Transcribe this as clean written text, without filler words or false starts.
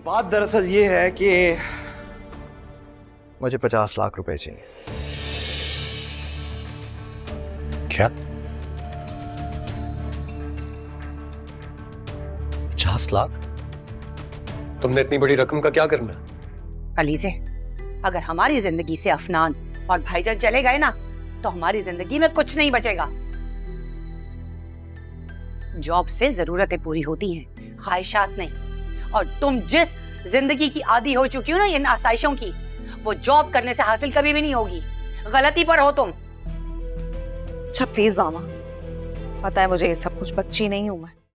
बात दरअसल ये है कि मुझे 50 लाख रुपए चाहिए। क्या? 50 लाख? तुमने इतनी बड़ी रकम का क्या करना? अलीज़े, अगर हमारी जिंदगी से अफनान और भाईजान चले गए ना तो हमारी जिंदगी में कुछ नहीं बचेगा। जॉब से जरूरतें पूरी होती हैं, ख्वाहिशात नहीं। और तुम जिस जिंदगी की आदी हो चुकी हो ना इन आसाइशों की, वो जॉब करने से हासिल कभी भी नहीं होगी। गलती पर हो तुम। अच्छा प्लीज मामा, पता है मुझे ये सब कुछ बच्ची नहीं हूं मैं।